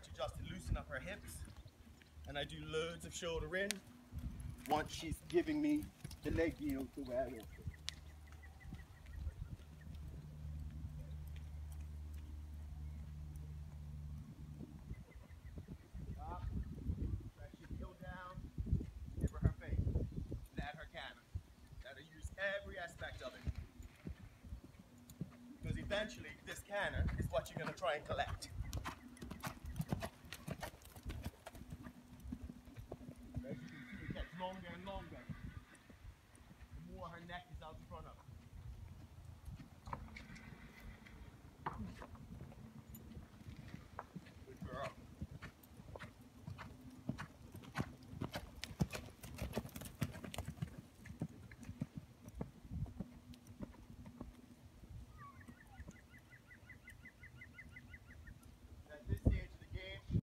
to just loosen up her hips, and I do loads of shoulder in once she's giving me the leg yield to where I want to. Stop. Press your heel down. Give her her face. Let her canter. Let her use every aspect of it. Because eventually, this canter is what you're going to try and collect. As you can see, it gets longer and longer. The more her neck is out in front of her.